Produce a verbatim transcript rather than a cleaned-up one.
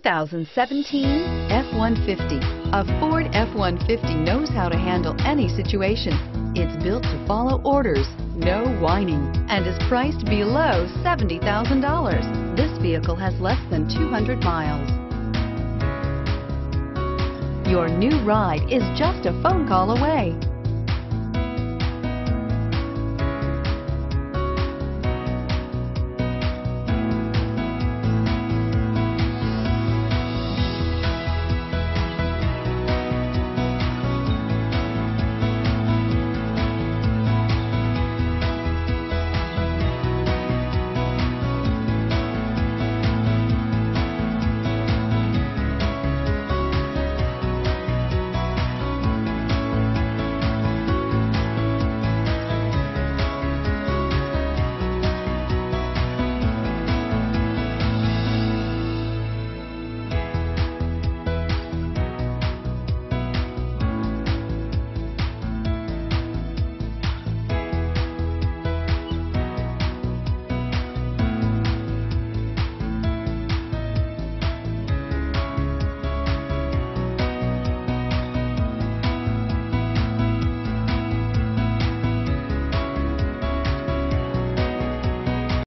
thousand seventeen F one fifty. A Ford F one fifty knows how to handle any situation. It's built to follow orders, no whining, and is priced below seventy thousand dollars. This vehicle has less than two hundred miles. Your new ride is just a phone call away.